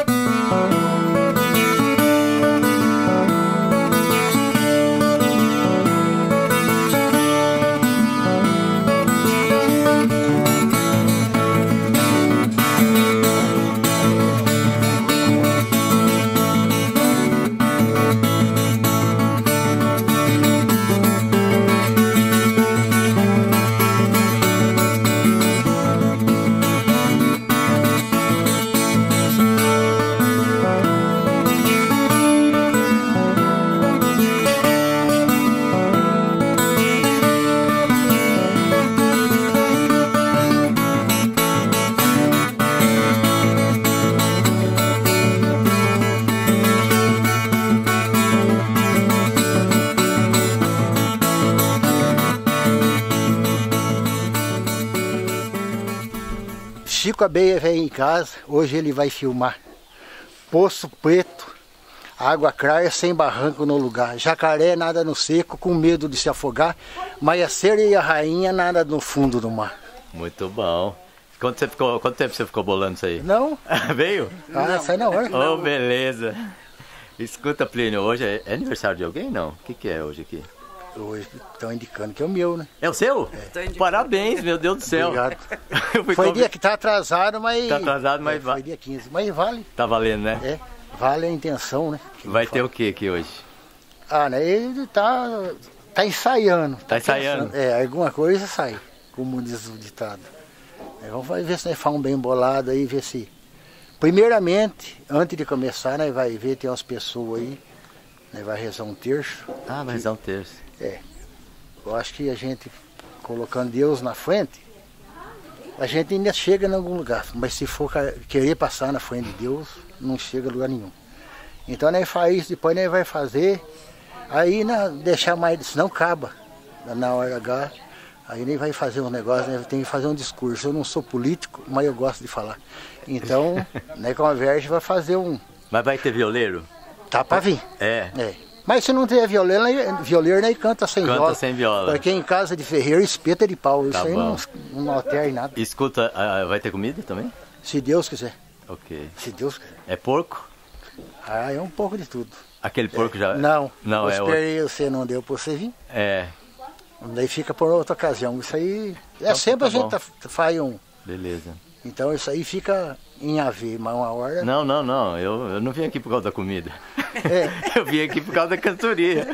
Chico Abelha veio em casa, hoje ele vai filmar Poço Preto, água clara sem barranco no lugar, jacaré nada no seco com medo de se afogar, maiaceira e a rainha nada no fundo do mar. Muito bom. Quanto tempo você ficou bolando isso aí? Não. Veio? Ah, sai na hora. Oh, beleza. Escuta, Plínio, hoje é aniversário de alguém, não? O que é hoje aqui? Hoje estão indicando que é o meu, né? É o seu? É. Parabéns, meu Deus do céu. Obrigado. Foi dia que tá atrasado, mas... Tá atrasado, mas foi dia 15, mas vale. Tá valendo, né? É, vale a intenção, né? Vai ter o que aqui hoje? Ah, né? Ele tá ensaiando. Tá ensaiando? Pensando. É, alguma coisa sai, como diz o ditado. Vamos ver se nós faz um bem bolado aí, ver se... Primeiramente, antes de começar, nós vai ver, tem umas pessoas aí, nós vai rezar um terço. Ah, vai rezar um terço. É. Eu acho que a gente, colocando Deus na frente, a gente ainda chega em algum lugar. Mas se for querer passar na frente de Deus, não chega a lugar nenhum. Então nós faz isso, depois nós vai fazer, aí deixar mais, senão acaba na hora H. Aí nem vai fazer um negócio, né? Tem que fazer um discurso. Eu não sou político, mas eu gosto de falar. Então, né, conversa vai fazer um... Mas vai ter violeiro? Tá pra vir. É. Mas se não tiver violeiro, nem canta sem viola. Canta sem viola. Porque em casa de ferreiro, espeta de pau. Isso aí não altera em nada. Escuta, vai ter comida também? Se Deus quiser. Ok. Se Deus quiser. É porco? Ah, é um pouco de tudo. Aquele porco já... Não, não eu esperei, você não deu pra você vir. É. Daí fica por outra ocasião. Isso aí, então, sempre a gente faz um... Beleza. Então isso aí fica em haver, mas uma hora... Não, eu não vim aqui por causa da comida. Eu vim aqui por causa da cantoria.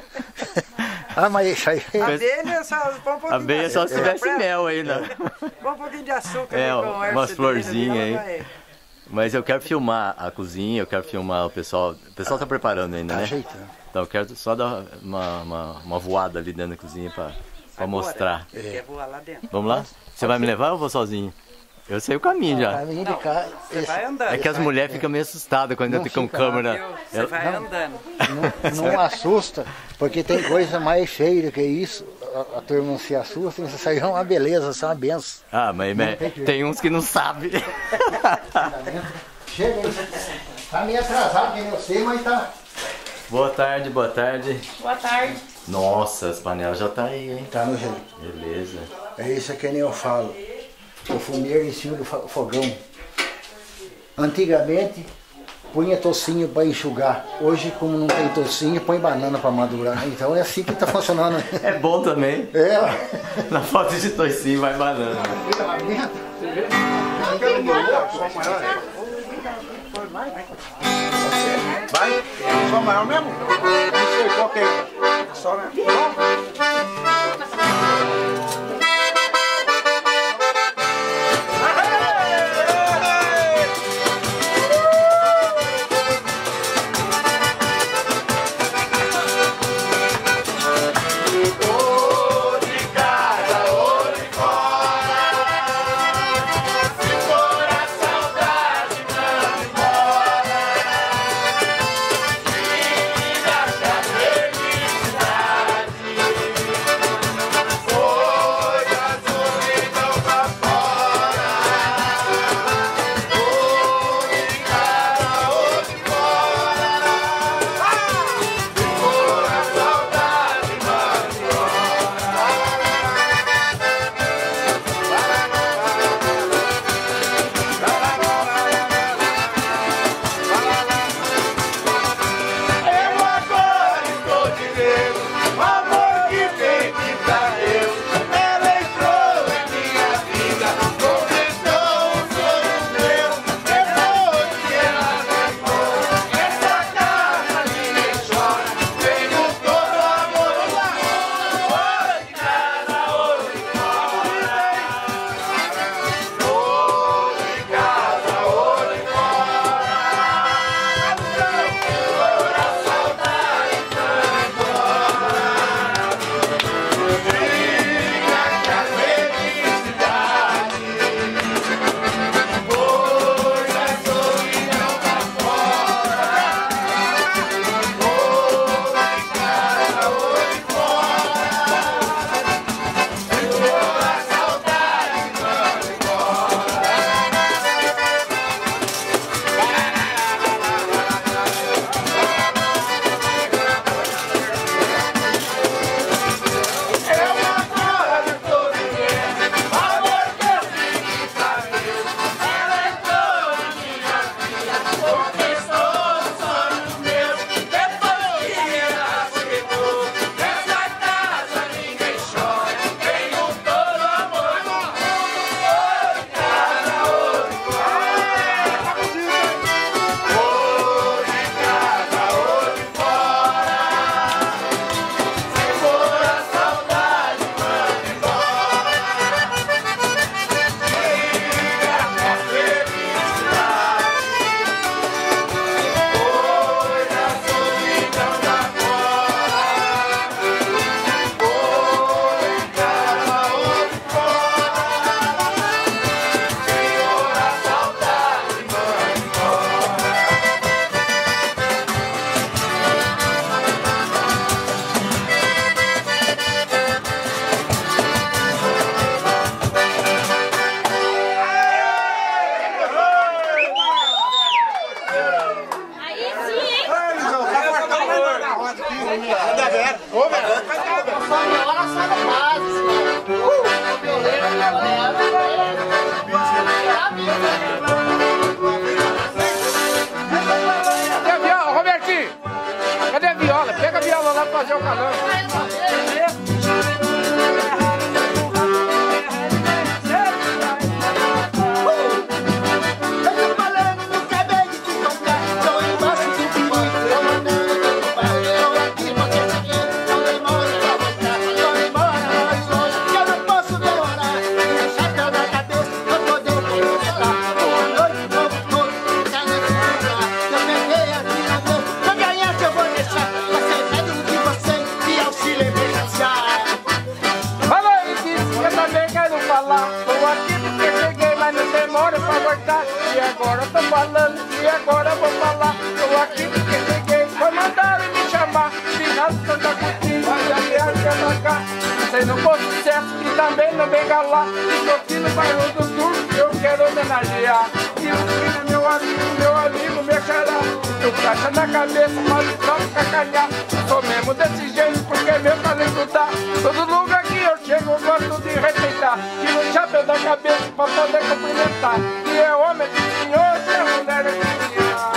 Ah, mas isso aí... Abelha só põe um pouquinho abelha só se tivesse mel aí, né? Põe um pouquinho de açúcar. Umas florzinhas aí. Mas eu quero filmar a cozinha, eu quero filmar o pessoal. O pessoal tá preparando ainda, né? Ajeitando. Então eu quero só dar uma voada ali dentro da cozinha pra mostrar. Quer voar lá dentro? Vamos lá? Você vai me levar ou eu vou sozinho? Eu sei o caminho já. Caminho de cá, você vai andando. É que as mulheres ficam meio assustadas quando eu tenho com câmera. Você vai andando. Não assusta, porque tem coisa mais feia do que isso. A turma não se assusta, isso aí é uma beleza, isso é uma benção. Ah, mas tem uns que não sabem. Chega aí. Tá meio atrasado, que eu sei, mas tá. Boa tarde, boa tarde. Boa tarde. Nossa, as panelas já tá aí, hein? Tá no jeito. Beleza. É isso que nem eu falo. O fumeiro em cima do fogão. Antigamente, punha tocinho para enxugar. Hoje, como não tem tocinho, põe banana para madurar. Então é assim que tá funcionando. É bom também. É. Na falta de tocinho vai banana. Vai? Só maior mesmo? Não sei qual que é. Só mesmo. Cadê a velha? Ô, velho, cadê a velha? Só minha hora só no base, o violeiro, Cadê a viola, Robertinho? Cadê a viola? Pega a viola lá pra fazer o calão. E agora eu tô falando, e agora eu vou falar. Tô aqui porque cheguei, foi mandaram me chamar. Final de Santa Cristina, e a viagem pra cá. Sei no Bom Sucesso e também no Bengalá. E tô aqui no bairro do Sul, eu quero homenagear. E o filho é meu amigo, meu xará. Eu caixa na cabeça, mas só cacanhar. Sou mesmo desse jeito porque meu talento tá. Todo lugar que eu chego eu gosto de respeitar. Tiro o chapéu da cabeça pra poder cumprimentar. E é homem de senhor, se é mulher de senhor.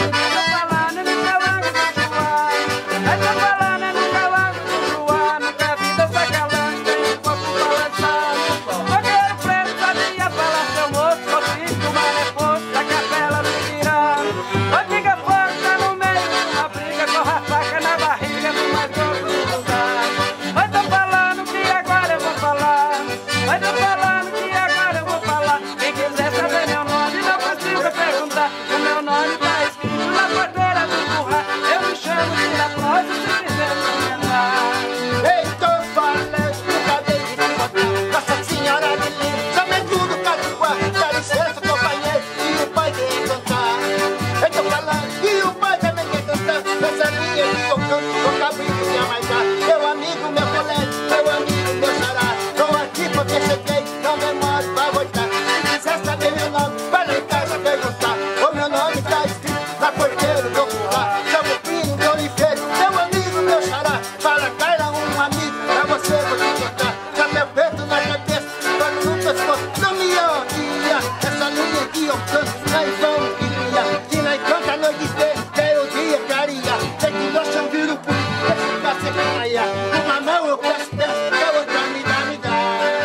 Tô falando no calango do Juá. Tô falando no calango do Juá. Nunca vi dança galante, tem um copo balançado. Fogueiro preto sabia falar seu moço. Consigo uma resposta da capela do Pirano. Antiga força no meio de uma briga, com a faca na barriga do mais grosso do lugar. Mas tô falando que agora eu vou falar. Mas tô falando que agora eu vou falar. Quem quiser saber meu nome não precisa perguntar. O meu nome tá escrito na porteira do curral. Eu me chamo de Raposa se quiser comentar. Ei, tô falando, acabei de te contar. Nossa Senhora de Lima, também tudo catuá. Dá licença, companheiro, e o pai quer cantar. Eu tô falando, e o pai também quer cantar. Essa linha que eu canto, o cabrito me amaitar. Meu amigo, meu colega, meu amigo, meu xará. Tô aqui porque cheguei, não demore pra voltar. Se quiser saber meu nome, vai lá em casa perguntar. O meu nome tá escrito na porteira do curral. Chamo o Pino de Oliveira, meu amigo, meu xará. Fala, Carla, um amigo, pra você vou te contar. Chapéu preto na cabeça, pano no pescoço. Não me odia, essa linha que eu canto, nós vamos guia. Que nós canta a noite inteira, até o dia clarear. Tem que nós chamamos o pulo, pra você ganhar. Uma mão eu peço, a outra me dá.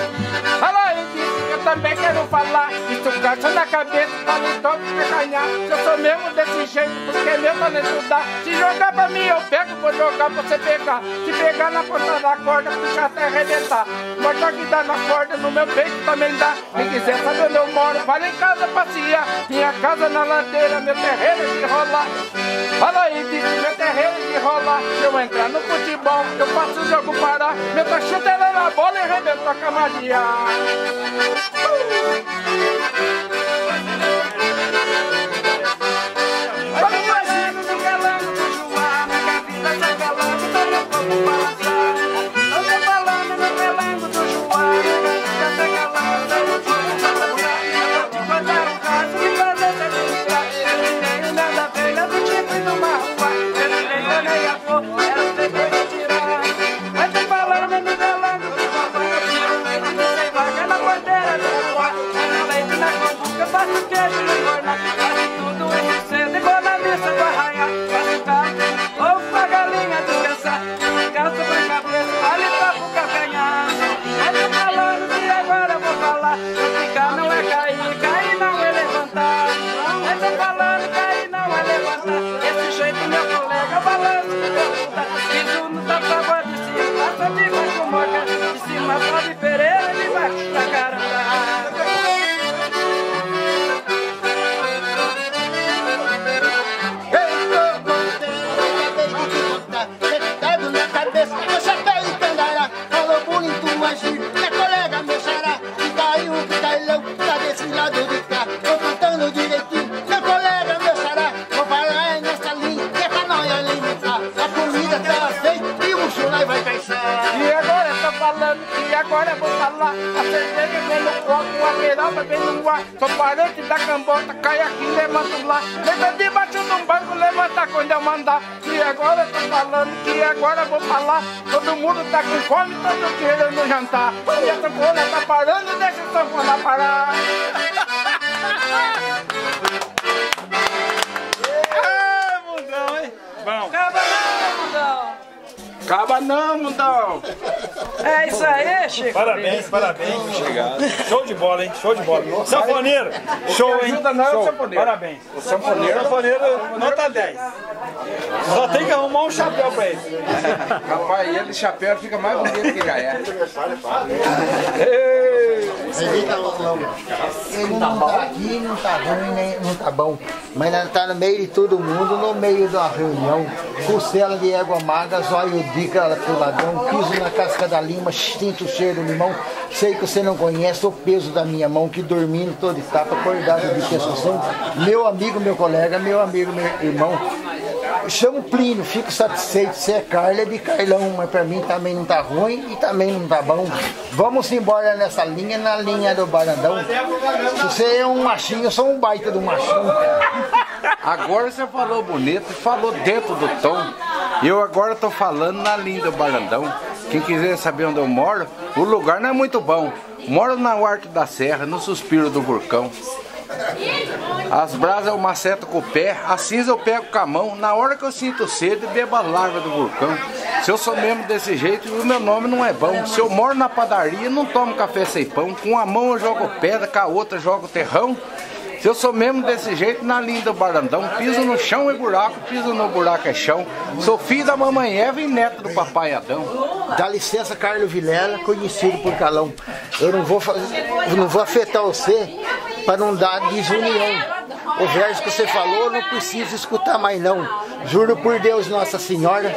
Fala aí, disse, eu também quero falar. Isso caixa na cabeça, tá no topo de ganhar. Eu sou mesmo desse jeito, porque meu talento dá. Se jogar pra mim, eu pego, vou jogar pra você pegar. Se pegar na ponta da corda, puxar até arrebentar. Pode que dá na corda, no meu peito também dá. Quem quiser saber onde eu moro, vai lá em casa passear. Minha casa na ladeira, meu terreiro é de rolar. Fala aí, disse, meu terreiro é de rolar. Se eu entrar no futebol, eu faço o jogo parar. Meu tachuta era na bola e arrebentou a camaria. Vamos fazendo no galão do Juá, na capita da galão, tô no corpo balançado. Eu tô falando no galão do Juá, na capita da galão, tô no corpo balançado. Eu vou te contar um caso e fazer você brincar. Eu não tenho nada velha do tipo de uma rua. Eu não tenho nem a flor, ela depois de tirar. Mas tô falando no galão do Juá, eu tiro leite, não sei vaga na bandeira do Juá. Eu leite na combuca, faço queijo no forno, faço tudo isso cedo e vou na missa do arraiar. Faço carne, ovo pra galinha descansar, calça pra cabeça, vale pra pro calcanhar. Eu tô falando que agora eu vou falar, ficar não é cair, cair não é levantar. Eu tô falando cair não é levantar, esse jeito meu colega balança de pergunta. Isso não tá favor de cima, passa de baixo moca, de cima sobe Pereira, de baixo pra caramba. Sentado na cabeça, meu chapéu e tangará. Falou bonito, mas minha colega, meu xará. Fica aí um pitalhão, tá desse lado de cá. Tô cantando direitinho, meu colega, meu xará. Vou falar nessa linha, que é pra nós alimentar. A comida tá feita e o chulai vai caixar. agora eu vou falar. A cerveja vem no copo, a peroba vem no ar. Sou parente da cambota, cai aqui, levanto lá. Deita debaixo de um banco, levanta quando eu mandar. E agora eu tô falando, que agora eu vou falar. Todo mundo tá com fome, todo querendo jantar. E a sanfona tá parando, deixa a sanfona parar. Mundão, hein? Bom. Acaba não, mundão. Acaba não, mundão. É isso aí, Chico. Parabéns, parabéns. Show de bola, hein? Show de bola. Sanfoneiro, show, hein? Ajuda não, Show. sanfoneiro. Parabéns. O sanfoneiro, nota 10. Só tem que arrumar um chapéu pra ele. Rapaz, ele de chapéu fica mais bonito que já é. Ele não tá aqui, não tá ruim, nem não tá bom. Mas nós tá no meio de todo mundo, no meio de uma reunião. Costela de égua magra, zóio dica pro ladrão, piso na casca da lima, sinto o cheiro do limão. Sei que você não conhece o peso da minha mão, que dormindo todo de tapa, acordado de pescoção. Meu amigo, meu colega, meu amigo, meu irmão. Chamo Plínio, fico satisfeito. Se é Carla, é de Carlão, mas pra mim também não tá ruim e também não tá bom. Vamos embora nessa linha, na linha do Barandão. Se você é um machinho, eu sou um baita do machinho. Agora você falou bonito, falou dentro do tom. Eu agora tô falando na linha do Barandão. Quem quiser saber onde eu moro, o lugar não é muito bom. Moro na Arco da Serra, no suspiro do vulcão. As brasas eu maceto com o pé, a cinza eu pego com a mão. Na hora que eu sinto sede, bebo a larva do vulcão. Se eu sou mesmo desse jeito, o meu nome não é bom. Se eu moro na padaria, não tomo café sem pão. Com a mão eu jogo pedra, com a outra eu jogo terrão. Se eu sou mesmo desse jeito, na linha do Barandão, piso no chão é buraco, piso no buraco é chão. Sou filho da mamãe Eva e neto do papai Adão. Dá licença, Carlos Vilela, conhecido por Calão. Eu não vou afetar você para não dar desunião. O verso que você falou, eu não preciso escutar mais não. Juro por Deus, Nossa Senhora,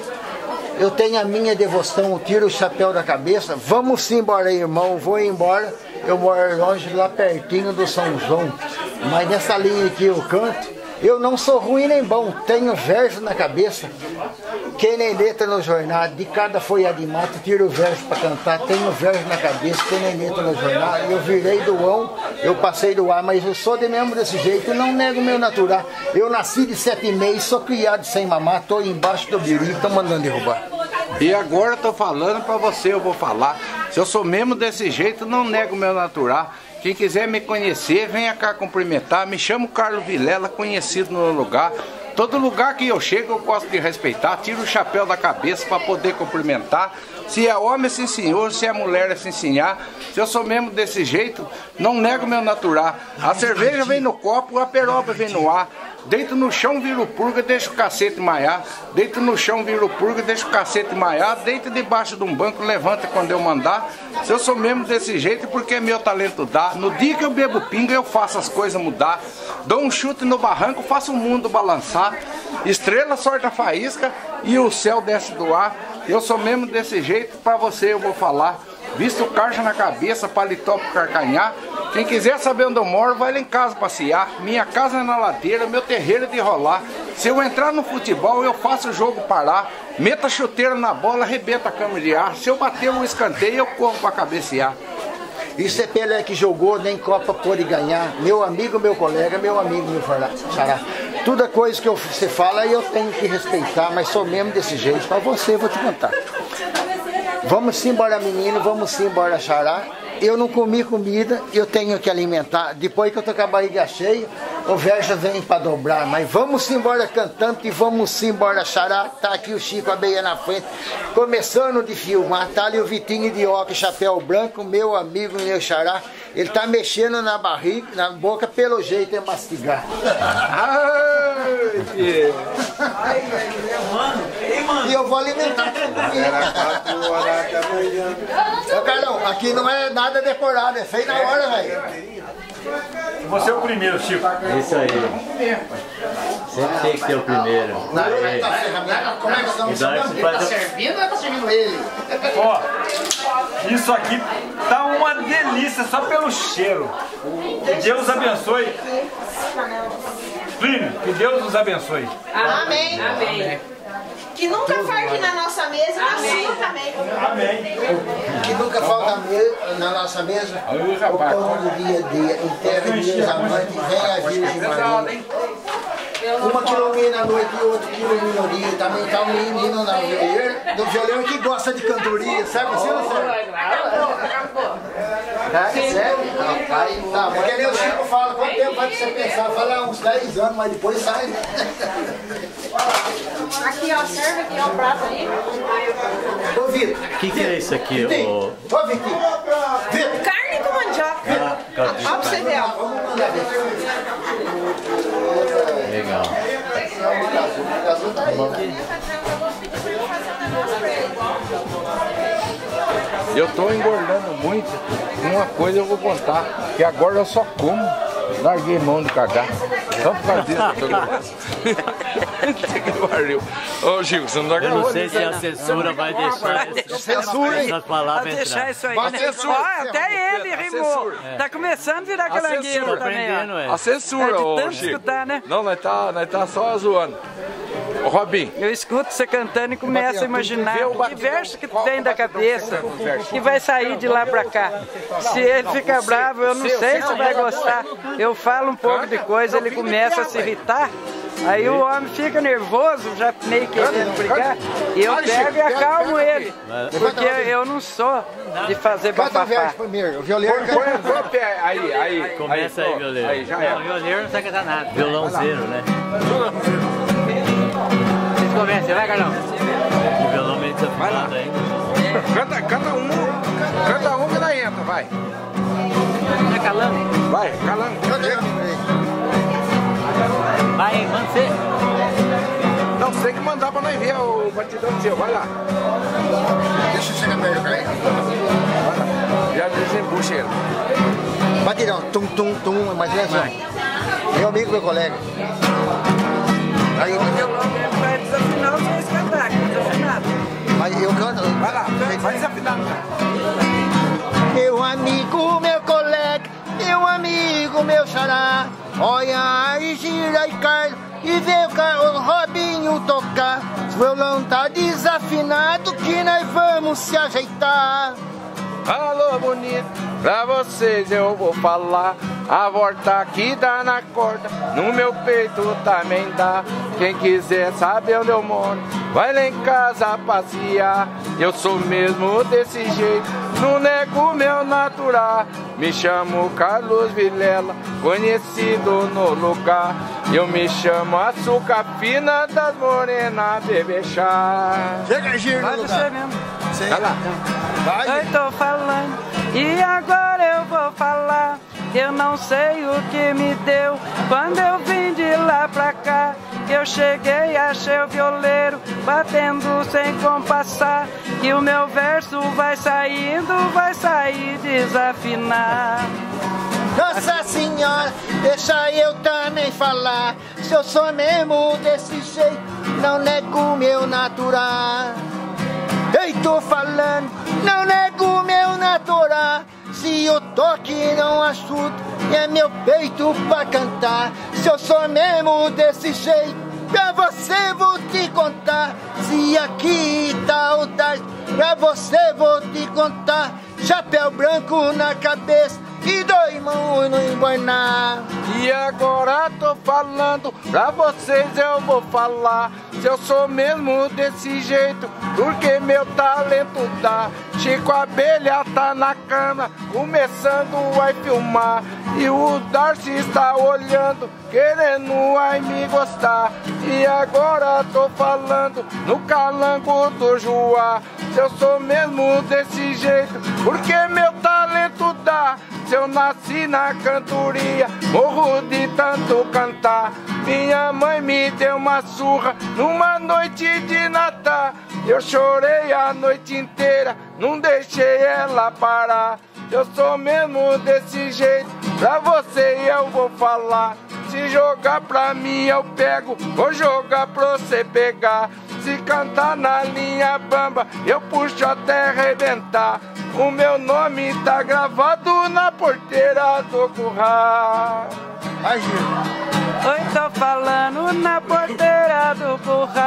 eu tenho a minha devoção, eu tiro o chapéu da cabeça. Vamos embora, irmão, vou embora. Eu moro longe, lá pertinho do São João. Mas nessa linha que eu canto, eu não sou ruim nem bom, tenho verso na cabeça. Quem nem letra no jornal, de cada folha de mato, tiro o verso para cantar. Tenho verso na cabeça, quem nem letra no jornal. Eu virei do ão, eu passei do ar, mas eu sou de mesmo desse jeito, não nego meu natural. Eu nasci de 7 meses, sou criado sem mamar, tô embaixo do biri, tô mandando derrubar. E agora eu tô falando pra você, eu vou falar. Se eu sou mesmo desse jeito, não nego meu natural. Quem quiser me conhecer, venha cá cumprimentar. Me chamo Carlos Vilela, conhecido no lugar. Todo lugar que eu chego eu gosto de respeitar. Tiro o chapéu da cabeça para poder cumprimentar. Se é homem, sim senhor. Se é mulher, sim senhor. Se eu sou mesmo desse jeito, não nego meu natural. A cerveja vem no copo, a peroba vem no ar. Deito no chão, viro purga, deixo o cacete maiar. Deito no chão, viro purga, deixo o cacete maiar. Deito debaixo de um banco, levanta quando eu mandar. Se eu sou mesmo desse jeito, porque meu talento dá. No dia que eu bebo pinga, eu faço as coisas mudar. Dou um chute no barranco, faço o mundo balançar. Estrela sorta a faísca e o céu desce do ar. Eu sou mesmo desse jeito, pra você eu vou falar. Visto carcha na cabeça, paletó pro carcanhar. Quem quiser saber onde eu moro, vai lá em casa passear. Minha casa é na ladeira, meu terreiro é de rolar. Se eu entrar no futebol, eu faço o jogo parar. Meta a chuteira na bola, arrebenta a cama de ar. Se eu bater um escanteio, eu corro pra cabecear. Isso é Pelé que jogou, nem Copa pôde ganhar. Meu amigo, meu colega, meu amigo, meu xará. Toda coisa que você fala eu tenho que respeitar, mas sou mesmo desse jeito. Pra você, eu vou te contar. Vamos embora, menino, vamos embora, xará. Eu não comi comida, eu tenho que alimentar. Depois que eu tô com a barriga cheia, o verso vem para dobrar. Mas vamos embora cantando e vamos embora, xará. Tá aqui o Chico Abelha na frente, começando de filmar. Tá ali o Vitinho de óculos, chapéu branco, meu amigo, meu xará. Ele tá mexendo na barriga, na boca, pelo jeito é mastigar. E eu vou alimentar. Ô Carlão, aqui não é nada decorado, é feito na hora, velho. Você é o primeiro, Chico. Isso aí. Sempre tem que ter o primeiro. Como é que tá servindo ou tá servindo ele? Ó, isso aqui tá uma delícia só pelo cheiro. Que Deus abençoe. Plínio, que Deus nos abençoe. Amém. Amém. Que nunca falte na nossa mesa, na sua também. Amém. Que nunca falta na nossa mesa o pão do dia a dia, em terra de Deus amante, vem a Virgem Maria. Uma que ilumina a noite e outra que ilumina o dia. Também está um menino do violão que gosta de cantoria, sabe assim ou não sabe? Sério? Tá, porque ali o Chico fala, quanto tempo vai você pensar? Fala uns 10 anos, mas depois sai, né? Aqui, ó, serve aqui, ó, o prato ali. Ô, Vitor. O que é isso aqui? Ô, Vitor. Vitor. Carne com mandioca. Ó, pra você ver, ó. Vamos mandar ver. Legal. Eu tô engordando muito. Uma coisa eu vou contar, que agora eu só como. Larguei mão de cagar. Só por causa disso eu tô gravando. Ô Chico, você não tá gravando. Eu não sei se a censura vai deixar essas palavras entrar. Deixar isso aí, A né? censura. Ó, até ele rimou. Tá começando a virar calangueiro também, ó. A censura, É de ô tanto Chico. escutar, né? Não, nós tá só zoando. Ô Robinho. Eu escuto você cantando e começo a imaginar que verso que vem da cabeça, que vai sair de lá pra cá. Se ele fica bravo, eu não sei se vai gostar. Eu falo um pouco de coisa, ele começa a se irritar. Aí o homem fica nervoso, já meio querendo brigar, e eu pego e acalmo ele, porque eu não sou de fazer bafafá. Primeiro, o violeiro. Põe o pé aí. Começa aí, violeiro. Aí, já é. Não, violeiro não sabe cantar nada. Violãozeiro, né? Vocês comecem, vai, Carlão. O violão meio desafinado aí. Canta um que nós entra, vai. Vai, Calango. Vai, Calango. Vai, manda você. Não, você tem que mandar pra nós ver o batidão seu, vai lá. Deixa eu chegar perto, cara. Já desembucha ele. Batidão, tum, tum, tum, imagina assim. Meu amigo, meu colega. Aí, Vai desafinar os dois cantar, desafinado. mas eu canto. Vai lá, vai desafinar. Meu amigo, meu colega, meu amigo, meu xará. Olha aí, gira e cai e vê o Robinho tocar. O violão tá desafinado que nós vamos se ajeitar. Alô, bonito, pra vocês eu vou falar. A volta aqui dá na corda, no meu peito também dá. Quem quiser saber onde eu moro, vai lá em casa passear. Eu sou mesmo desse jeito, não nego meu natural. Me chamo Carlos Vilela, conhecido no lugar. Eu me chamo Açúcar Fina das Morenas, bebê chá. Chega, gira no Pode lugar. ser mesmo. Vai lá. Vai. Eu tô falando, e agora eu vou falar. Eu não sei o que me deu quando eu vim de lá pra cá. Eu cheguei, achei o violeiro batendo sem compassar. E o meu verso vai sair desafinar. Nossa Senhora, deixa eu também falar. Se eu sou mesmo desse jeito, não nego meu natural. Eu tô falando, não nego meu natural. Se eu toque não ajudo, é meu peito pra cantar. Se eu sou mesmo desse jeito, pra você vou te contar. Se aqui tá o tarde, pra você vou te contar. Chapéu branco na cabeça e 2 mãos no embornar. E agora tô falando, pra vocês eu vou falar. Se eu sou mesmo desse jeito, porque meu talento dá. Chico Abelha tá na cama, começando a filmar. E o Darcy está olhando, querendo ai me gostar. E agora tô falando no calango do Joá. Se eu sou mesmo desse jeito, porque meu talento dá. Se eu nasci na cantoria, morro de tanto cantar. Minha mãe me deu uma surra numa noite de Natal. Eu chorei a noite inteira, não deixei ela parar. Eu sou mesmo desse jeito, pra você eu vou falar. Se jogar pra mim eu pego, vou jogar pra você pegar. Se cantar na linha bamba, eu puxo até arrebentar. O meu nome tá gravado na porteira do curral. Vai, Gil. Oi, tô falando na porteira do curral.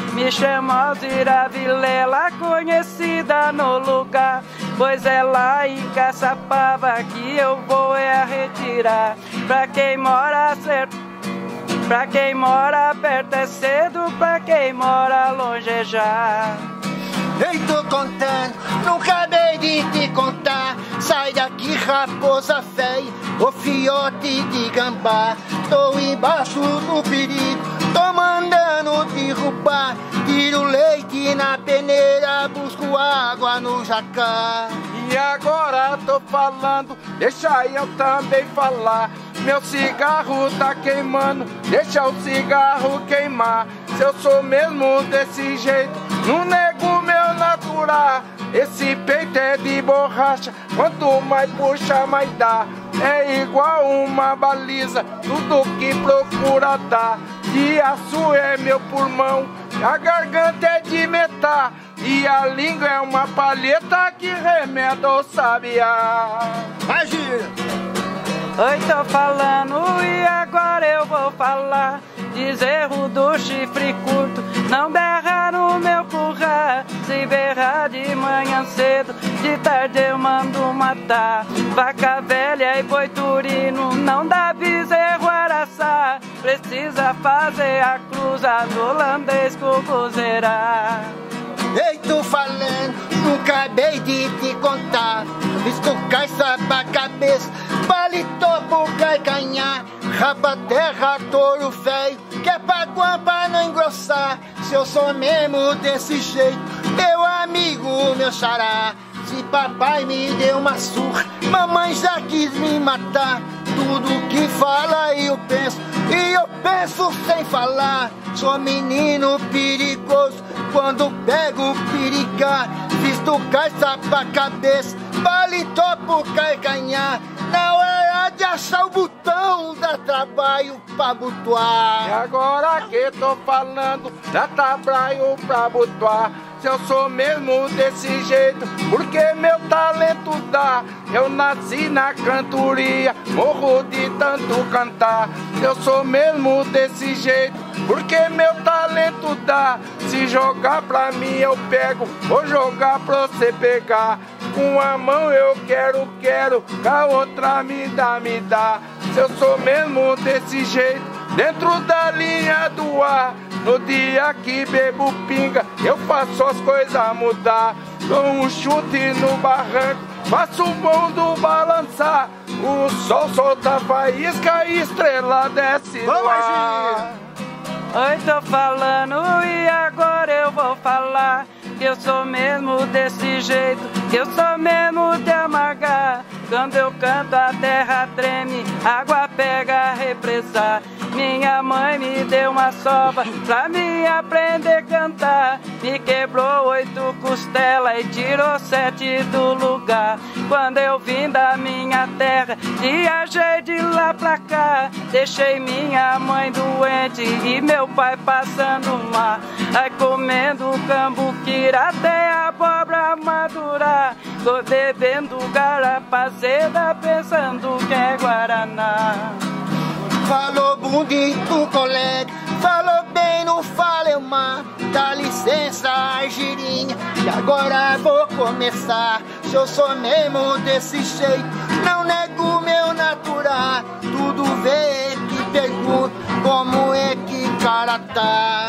Me chamo Alzira Vilela, conhecida no lugar, pois é lá em Caçapava que eu vou retirar. Pra quem mora certo, pra quem mora perto é cedo, pra quem mora longe é já. Eu tô contando, não acabei de te contar. Sai daqui, raposa feia, ô fiote de gambá. Tô embaixo do perigo, tô mandando derrubar. Tiro leite na peneira, busco água no jacá. E agora tô falando, deixa eu também falar. Meu cigarro tá queimando, deixa o cigarro queimar. Se eu sou mesmo desse jeito, não nego meu natural. Esse peito é de borracha, quanto mais puxa mais dá. É igual uma baliza, tudo que procura dá. De aço é meu pulmão, a garganta é de metal, e a língua é uma palheta que remeda o sabiá. Imagina! Oi, tô falando e agora eu vou falar. Deserro do chifre curto, não berra no meu curral. Se berrar de manhã cedo, de tarde eu mando matar. Vaca velha e boi turino, não dá bezerro araçá. Precisa fazer a cruza do holandês com o cruzeirá. Ei, tô falando, não acabei de te contar. Visto caixa pra cabeça, paletó pro calcanhar. Rapa terra, touro feio, que é pra guampa não engrossar. Se eu sou mesmo desse jeito, meu amigo, meu xará. Se papai me deu uma surra, mamãe já quis me matar. Tudo que fala eu penso, e eu penso sem falar. Sou menino perigoso, quando pego perigar. Visto caixa pra cabeça, paletó pro calcanhar. Na hora de achar o botão, dá trabalho pra butuar. E agora que tô falando, dá trabalho pra butuar. Se eu sou mesmo desse jeito, porque meu talento dá. Eu nasci na cantoria, morro de tanto cantar. Se eu sou mesmo desse jeito, porque meu talento dá. Se jogar pra mim eu pego, vou jogar pra você pegar. Com a mão eu quero, com a outra me dá. Se eu sou mesmo desse jeito, dentro da linha do ar. No dia que bebo pinga, eu faço as coisas mudar. Dou um chute no barranco, faço o mundo balançar. O sol solta faísca e estrela desce no ar. Oi, tô falando e agora eu vou falar. Que eu sou mesmo desse jeito, que eu sou mesmo de amargar. Quando eu canto a terra treme, água pega a represa. Minha mãe me deu uma sova pra me aprender a cantar. Me quebrou 8 costelas e tirou 7 do lugar. Quando eu vim da minha terra, viajei de lá pra cá. Deixei minha mãe doente e meu pai passando mal. Aí comendo cambuquira até a abóbora madurar. Tô bebendo garapazeda pensando que é guaraná. Falou bonito, colega, falou bem, não falei mal. Dá licença, Argirinha, e agora vou começar. Se eu sou mesmo desse jeito, não nego meu natural. Tudo vê que pergunto como é que o cara tá.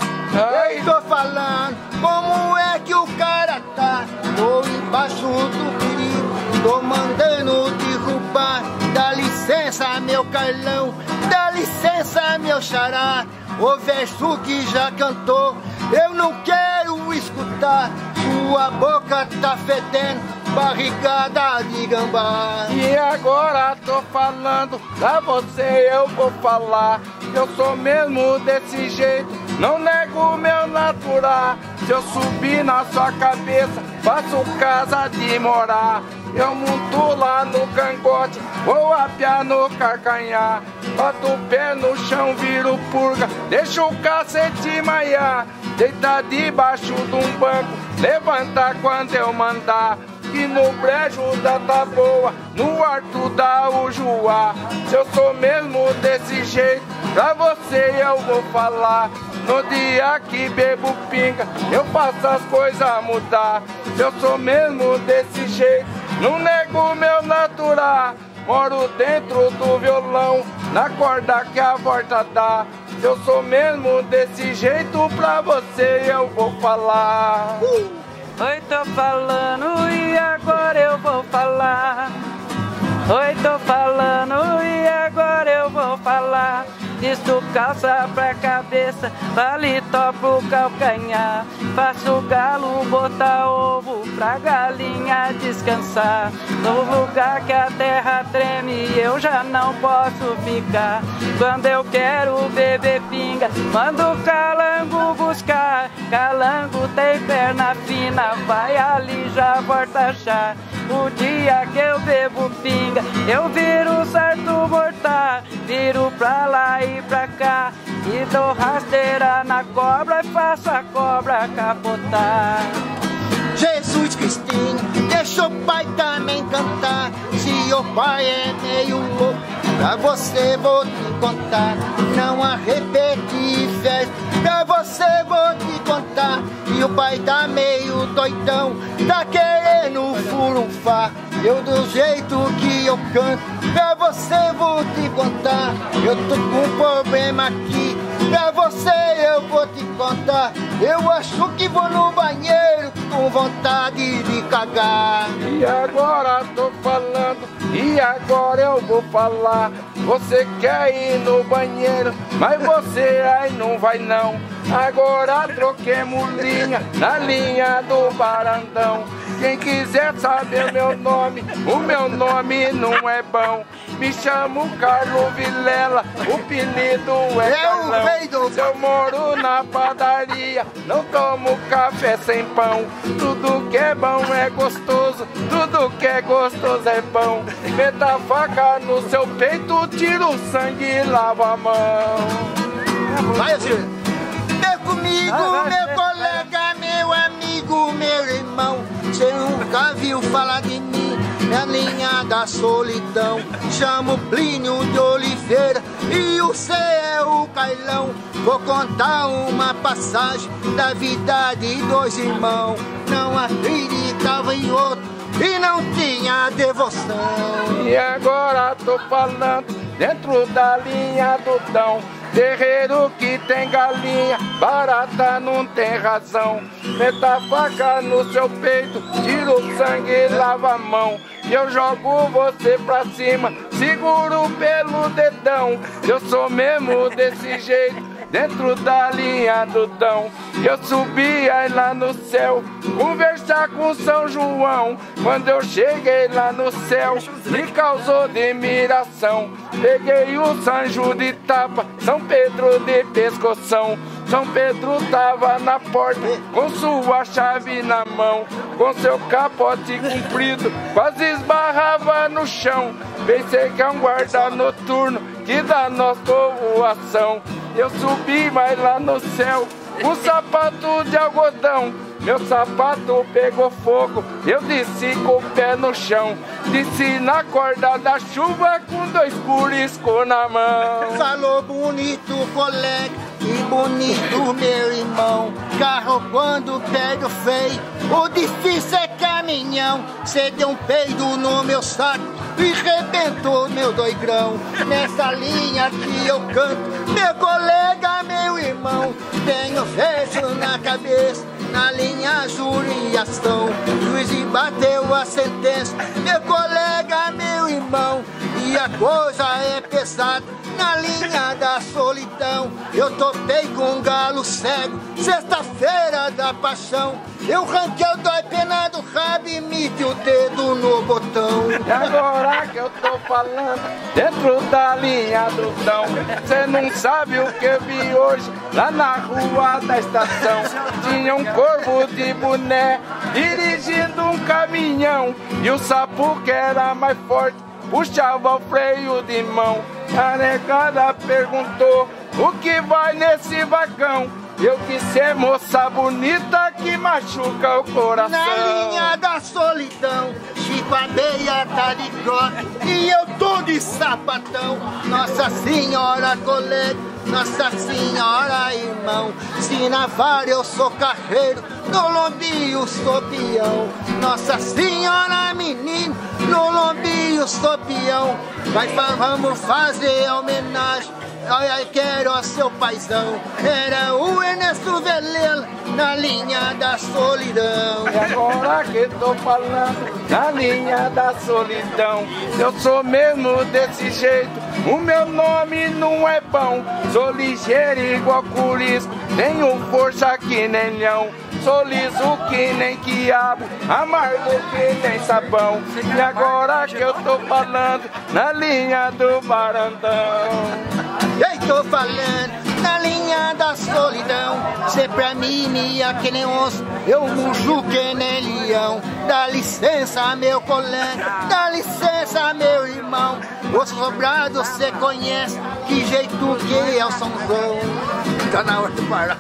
Eu tô falando como é que o cara tá. Tô embaixo do perigo, tô mandando derrubar. Dá licença, meu Carlão, dá licença, meu xará. O verso que já cantou, eu não quero escutar. Sua boca tá fedendo, barrigada de gambá. E agora tô falando, pra você eu vou falar. Eu sou mesmo desse jeito, não nego meu natural. Se eu subir na sua cabeça, faço casa de morar. Eu monto lá no cangote, vou apiar no carcanhar. Boto o pé no chão, viro purga, deixo o cacete maiar. Deita debaixo de um banco, levanta quando eu mandar. Que no brejo da taboa, no arto da ujuá. Se eu sou mesmo desse jeito, pra você eu vou falar. No dia que bebo pinga, eu faço as coisas mudar. Eu sou mesmo desse jeito, não nego meu natural. Moro dentro do violão, na corda que a volta dá. Eu sou mesmo desse jeito, pra você eu vou falar. Oi, tô falando e agora eu vou falar. Oi, tô falando e agora eu vou falar. Visto calça pra cabeça, paletó pro calcanhar. Faço galo botar ovo pra galinha descansar. No lugar que a terra treme eu já não posso ficar. Quando eu quero beber pinga, mando calango buscar. Calango tem perna fina, vai ali já volta chá. O dia que eu bebo pinga, eu viro certo mortal. Viro pra lá e pra cá, e dou rasteira na cobra e faço a cobra capotar. Jesus Cristinho, deixa o pai também cantar. Se o pai é meio louco, pra você vou te contar. Não arrepende festa, pra você vou te contar. E o pai tá meio doidão, tá querendo furunfar. Eu do jeito que eu canto, pra você vou te contar. Eu tô com um problema aqui, pra você eu vou te contar. Eu acho que vou no banheiro com vontade de cagar. E agora tô falando, e agora eu vou falar. Você quer ir no banheiro, mas você aí não vai não. Agora troquemos linha, na linha do Barandão. Quem quiser saber o meu nome não é bom. Me chamo Carlos Vilela, o apelido é Carlão. Se eu moro na padaria, não tomo café sem pão. Tudo que é bom é gostoso, tudo que é gostoso é bom. Meta a faca no seu peito, tira o sangue e lava a mão. Vai assim. Vem comigo, meu colega, meu amigo, meu irmão. Você nunca viu falar de mim na linha da solidão. Chamo Plínio de Oliveira e o C é o Cailão. Vou contar uma passagem da vida de dois irmãos. Não acreditava em outro e não tinha devoção. E agora tô falando dentro da linha do Dão. Terreiro que tem galinha, barata não tem razão. Meta a faca no seu peito, tira o sangue e lava a mão. E eu jogo você pra cima, seguro pelo dedão. Eu sou mesmo desse jeito, dentro da linha do Dão. Eu subi aí lá no céu, conversar com São João. Quando eu cheguei lá no céu, me causou admiração. Peguei o Sanjo de tapa, São Pedro de pescoção. São Pedro tava na porta, com sua chave na mão. Com seu capote comprido, quase esbarrava no chão. Pensei que é um guarda noturno, que dá nossa povoação. Eu subi mais lá no céu, com sapato de algodão. Meu sapato pegou fogo, eu desci com o pé no chão. Desci na corda da chuva com dois curiscos na mão. Falou bonito, colega, e bonito, meu irmão. Carro quando pega o freio, o difícil é caminhão. Cê deu um peido no meu saco e rebentou meu doigrão. Nessa linha que eu canto, meu colega, meu irmão. Tenho verso na cabeça, na linha juriação. Juiz bateu a sentença, meu colega, meu irmão. E a coisa é pesada na linha da solidão. Eu topei com um galo cego, sexta-feira da paixão. Eu ranquei o dói pena do rabo e meti o dedo no botão. E agora que eu tô falando, dentro da linha do Dão. Cê não sabe o que eu vi hoje, lá na rua da estação. Tinha um corvo de boné, dirigindo um caminhão. E o sapo que era mais forte, puxava o freio de mão. A negada perguntou, o que vai nesse vagão? Eu quis ser moça bonita que machuca o coração. Na linha da solidão, Chico Abeia tá de croque e eu tô de sapatão. Nossa Senhora, colega, Nossa Senhora, irmão. Se na vara eu sou carreiro, no lombinho sou peão. Nossa Senhora, menino, no lombinho sou peão. Mas vamos fazer homenagem. Olha, quero ao seu paizão. Era o Ernesto Velela na linha da solidão. E agora que tô falando na linha da solidão, eu sou mesmo desse jeito, o meu nome não é bom. Sou ligeiro igual curisco, tenho força que nem leão. Sou liso que nem quiabo, amargo que nem sabão. E agora que eu tô falando na linha do Barandão. Eu tô falando na linha da solidão. Cê pra mim mia que nem onça, eu mujo que nem leão. Dá licença, meu colega, dá licença, meu irmão. O sobrado cê conhece, que jeito que é o São João. Tá na hora de parar.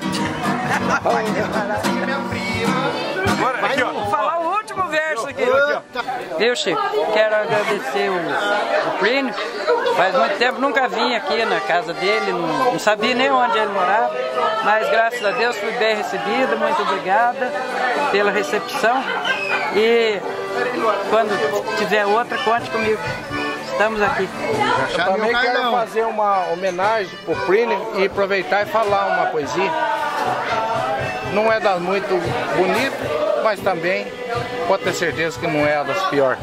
Vou falar o último verso aqui. Viu, Chico? Quero agradecer o Plínio. Faz muito tempo nunca vim aqui na casa dele, não sabia nem onde ele morava, mas graças a Deus fui bem recebida, muito obrigada pela recepção. E quando tiver outra, conte comigo. Estamos aqui. Eu também quero fazer uma homenagem pro Plínio e aproveitar e falar uma poesia. Não é das muito bonitas, mas também pode ter certeza que não é das piores.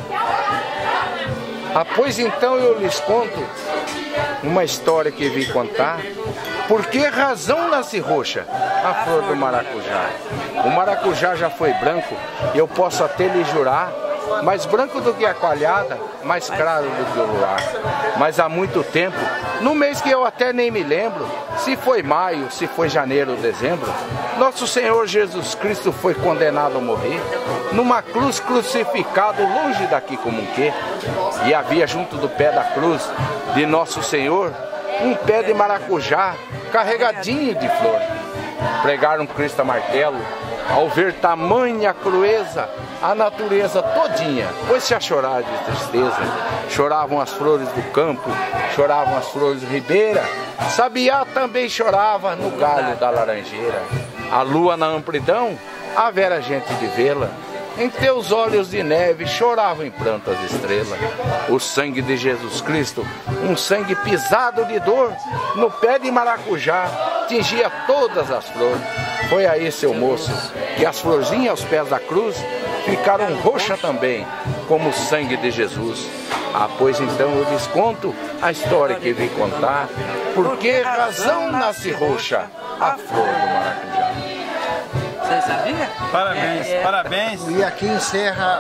Pois então eu lhes conto uma história que vi contar. Por que razão nasce roxa a flor do maracujá? O maracujá já foi branco, eu posso até lhe jurar, mais branco do que a coalhada, mais claro do que o luar. Mas há muito tempo, no mês que eu até nem me lembro, se foi maio, se foi janeiro ou dezembro, nosso Senhor Jesus Cristo foi condenado a morrer, numa cruz crucificado longe daqui como um quê. E havia junto do pé da cruz de nosso Senhor um pé de maracujá carregadinho de flor. Pregaram Cristo a martelo, ao ver tamanha crueza, a natureza todinha pôs-se a chorar de tristeza. Choravam as flores do campo, choravam as flores do ribeira, sabiá também chorava no galho da laranjeira. A lua na amplidão, a vera gente de vê-la, em teus olhos de neve choravam em pranto as estrelas. O sangue de Jesus Cristo, um sangue pisado de dor, no pé de maracujá, tingia todas as flores. Foi aí, seu moço, que as florzinhas aos pés da cruz ficaram roxas também, como o sangue de Jesus. Pois então eu lhes conto a história que vim contar. Por que razão nasce roxa a flor do maracujá? Você sabia? Parabéns, parabéns. E aqui encerra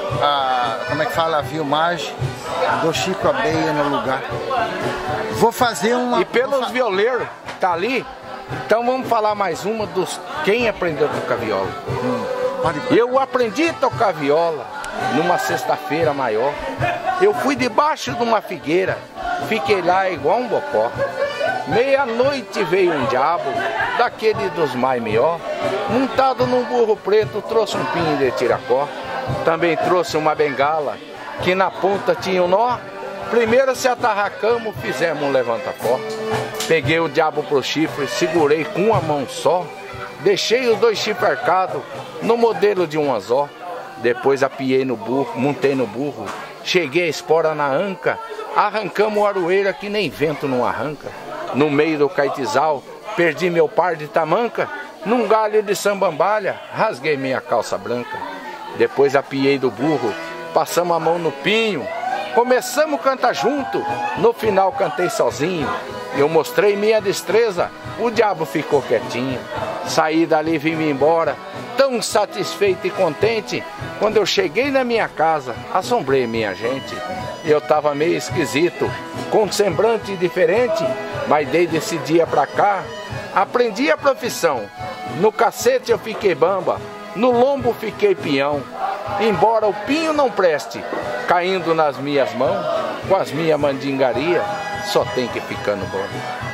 a filmagem do Chico Abelha no lugar. Vou fazer uma... E pelos violeiros que tá ali, então vamos falar mais uma dos quem aprendeu a tocar viola. Eu aprendi a tocar viola numa sexta-feira maior. Eu fui debaixo de uma figueira, fiquei lá igual um bocó. Meia-noite veio um diabo, daquele dos mais melhor, montado num burro preto, trouxe um pinho de tiracó. Também trouxe uma bengala, que na ponta tinha um nó. Primeiro se atarracamos, fizemos um levanta-pó. Peguei o diabo pro chifre, segurei com uma mão só. Deixei os dois chifres arcados no modelo de um anzol. Depois apiei no burro, montei no burro. Cheguei a espora na anca, arrancamos o aroeira que nem vento não arranca. No meio do caetizal, perdi meu par de tamanca. Num galho de sambambalha, rasguei minha calça branca. Depois apiei do burro, passamos a mão no pinho. Começamos a cantar junto, no final cantei sozinho. Eu mostrei minha destreza, o diabo ficou quietinho. Saí dali e vim-me embora, tão satisfeito e contente. Quando eu cheguei na minha casa, assombrei minha gente. Eu tava meio esquisito, com um semblante diferente, mas desde esse dia pra cá, aprendi a profissão. No cacete eu fiquei bamba, no lombo fiquei peão. Embora o pinho não preste, caindo nas minhas mãos, com as minhas mandingarias, só tem que ficando bom.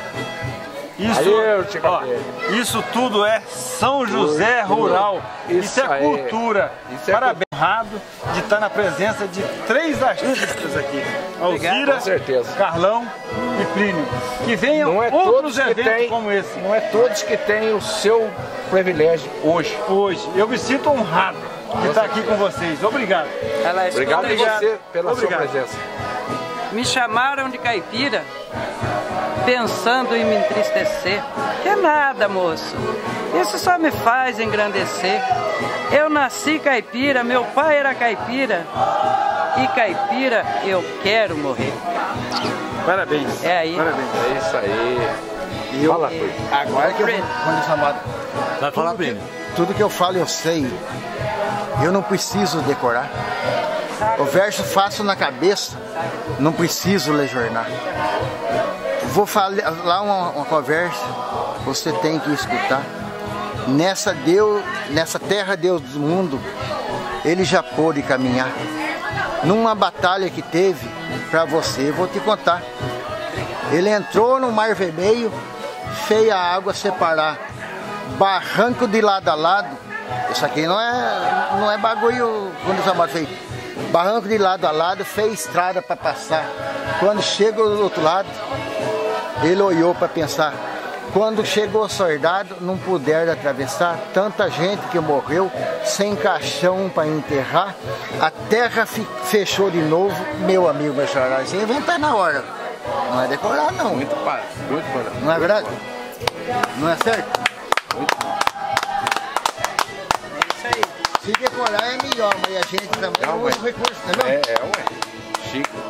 Isso tudo é São José Rural. Isso é cultura. Parabéns, honrado de estar na presença de 3 artistas aqui. Alzira, com certeza. Carlão e Plínio, que venham outros eventos como esse. Não é todos que têm o seu privilégio hoje. Eu me sinto honrado de estar aqui com vocês. Obrigado. Obrigado a você pela sua presença. Me chamaram de caipira, pensando em me entristecer. Que nada, moço. Isso só me faz engrandecer. Eu nasci caipira, meu pai era caipira. E caipira eu quero morrer. Parabéns. É aí. Parabéns. É isso aí. E eu, agora que eu vou quando chamado. Vai falar, Plínio. Tudo que eu falo eu sei. Eu não preciso decorar. O verso faço na cabeça, não preciso lejornar. Vou falar uma conversa, você tem que escutar. Nessa terra Deus do mundo, ele já pôde caminhar. Numa batalha que teve para você, vou te contar. Ele entrou no Mar Vermelho, fez a água separar. Barranco de lado a lado. Isso aqui não é bagulho quando o Samado fez. Barranco de lado a lado, fez estrada para passar. Quando chega do outro lado, ele olhou para pensar. Quando chegou o soldado, não puderam atravessar. Tanta gente que morreu, sem caixão para enterrar. A terra fechou de novo, meu amigo vai chorar. Isso inventar na hora. Não é decorar, não. Muito para. Não é verdade? Não é certo? É isso aí. Se decorar é melhor, mas a gente também não usa recurso, entendeu? Ué. Chico.